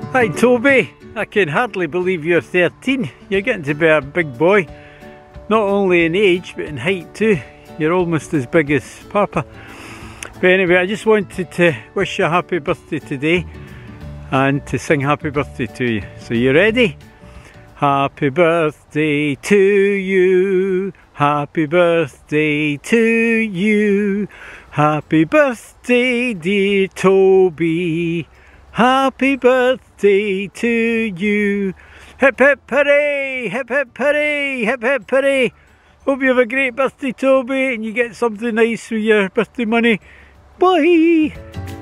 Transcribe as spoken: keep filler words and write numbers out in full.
Hi Toby, I can hardly believe you're thirteen. You're getting to be a big boy. Not only in age, but in height too. You're almost as big as Papa. But anyway, I just wanted to wish you a happy birthday today and to sing happy birthday to you. So you ready? Happy birthday to you. Happy birthday to you. Happy birthday, dear Toby. Happy birthday to you. Hip hip hooray, hip hip hooray, hip hip hooray. Hope you have a great birthday, Toby, and you get something nice with your birthday money. Bye.